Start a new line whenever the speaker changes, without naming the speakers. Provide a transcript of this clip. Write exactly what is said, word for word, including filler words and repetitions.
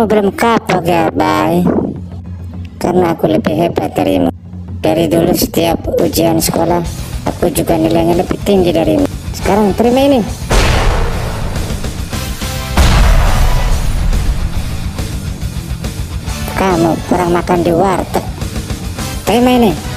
belum kapok ya, bye. Karena aku lebih hebat darimu. Dari dulu setiap ujian sekolah, aku juga nilainya lebih tinggi darimu. Sekarang terima ini. Kamu kurang makan di warteg. Terima ini.